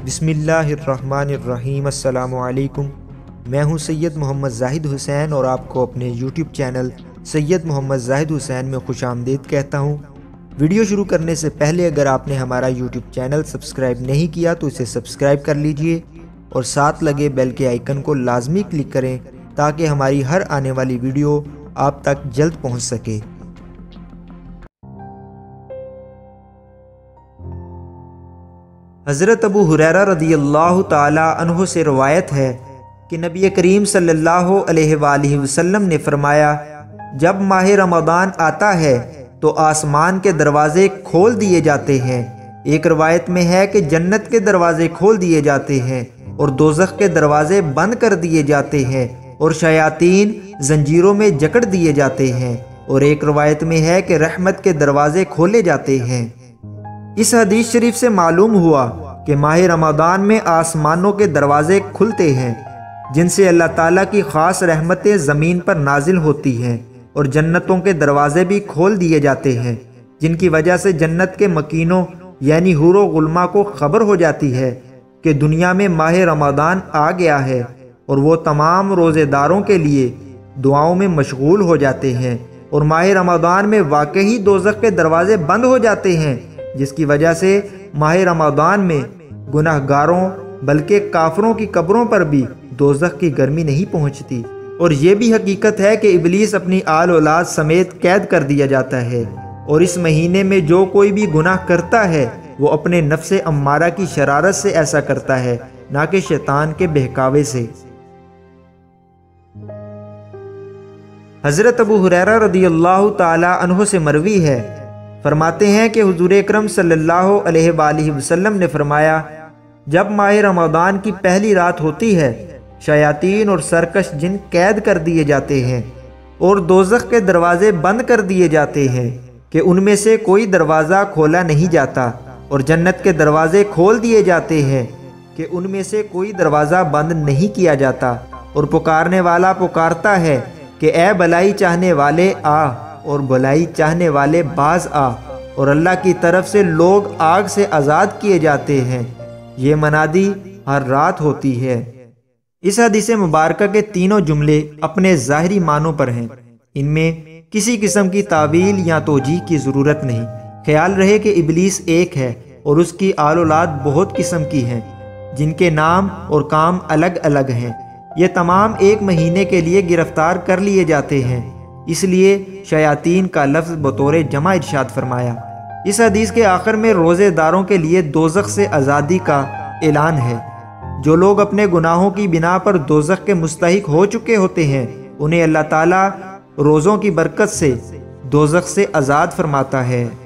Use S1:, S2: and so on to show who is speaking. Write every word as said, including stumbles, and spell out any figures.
S1: بسم اللہ الرحمن الرحیم۔ السلام علیکم، میں ہوں سید محمد زاہد حسین اور آپ کو اپنے یوٹیوب چینل سید محمد زاہد حسین میں خوش آمدید کہتا ہوں۔ ویڈیو شروع کرنے سے پہلے اگر آپ نے ہمارا یوٹیوب چینل سبسکرائب نہیں کیا تو اسے سبسکرائب کر لیجئے اور ساتھ لگے بیل کے آئیکن کو لازمی کلک کریں تاکہ ہماری ہر آنے والی ویڈیو آپ تک جلد پہنچ سکے۔ حضرت ابو ہریرہ رضی اللہ تعالی عنہ سے روایت ہے کہ نبی کریم صلی اللہ علیہ وآلہ وسلم نے فرمایا، جب ماہ رمضان آتا ہے تو آسمان کے دروازے کھول دیے جاتے ہیں۔ ایک روایت میں ہے کہ جنت کے دروازے کھول دیے جاتے ہیں اور دوزخ کے دروازے بند کر دیے جاتے ہیں اور شیاطین زنجیروں میں جکڑ دیے جاتے ہیں، اور ایک روایت میں ہے کہ رحمت کے دروازے کھولے جاتے ہیں۔ اس حدیث شریف سے معلوم ہوا کہ ماہ رمضان میں آسمانوں کے دروازے کھلتے ہیں جن سے اللہ تعالیٰ کی خاص رحمتیں زمین پر نازل ہوتی ہیں، اور جنتوں کے دروازے بھی کھول دیے جاتے ہیں جن کی وجہ سے جنت کے مکینوں یعنی حور و غلما کو خبر ہو جاتی ہے کہ دنیا میں ماہ رمضان آ گیا ہے، اور وہ تمام روزے داروں کے لیے دعاؤں میں مشغول ہو جاتے ہیں، اور ماہ رمضان میں واقعی دوزخ کے دروازے بند ہو جاتے ہیں جس کی وجہ سے ماہ رمضان میں گناہ گاروں بلکہ کافروں کی قبروں پر بھی دوزخ کی گرمی نہیں پہنچتی۔ اور یہ بھی حقیقت ہے کہ ابلیس اپنی آل اولاد سمیت قید کر دیا جاتا ہے، اور اس مہینے میں جو کوئی بھی گناہ کرتا ہے وہ اپنے نفس امارہ کی شرارت سے ایسا کرتا ہے، نہ کہ شیطان کے بہکاوے سے۔ حضرت ابو ہریرہ رضی اللہ تعالی عنہ سے مروی ہے، فرماتے ہیں کہ حضور اکرم صلی اللہ علیہ وآلہ وسلم نے فرمایا، جب ماہ رمضان کی پہلی رات ہوتی ہے شیاطین اور سرکش جن قید کر دیے جاتے ہیں اور دوزخ کے دروازے بند کر دیے جاتے ہیں کہ ان میں سے کوئی دروازہ کھولا نہیں جاتا، اور جنت کے دروازے کھول دیے جاتے ہیں کہ ان میں سے کوئی دروازہ بند نہیں کیا جاتا، اور پکارنے والا پکارتا ہے کہ اے بلائی چاہنے والے آ، اور بھلائی چاہنے والے باز آ، اور اللہ کی طرف سے لوگ آگ سے آزاد کیے جاتے ہیں۔ یہ منادی ہر رات ہوتی ہے۔ اس حدیث مبارکہ کے تینوں جملے اپنے ظاہری معنوں پر ہیں، ان میں کسی قسم کی تعویل یا توجیہ کی ضرورت نہیں۔ خیال رہے کہ ابلیس ایک ہے اور اس کی آل اولاد بہت قسم کی ہیں جن کے نام اور کام الگ الگ ہیں۔ یہ تمام ایک مہینے کے لیے گرفتار کر لیے جاتے ہیں، اس لیے شیاطین کا لفظ بطور جمع ارشاد فرمایا۔ اس حدیث کے آخر میں روزے داروں کے لیے دوزخ سے آزادی کا اعلان ہے۔ جو لوگ اپنے گناہوں کی بنا پر دوزخ کے مستحق ہو چکے ہوتے ہیں انہیں اللہ تعالیٰ روزوں کی برکت سے دوزخ سے آزاد فرماتا ہے۔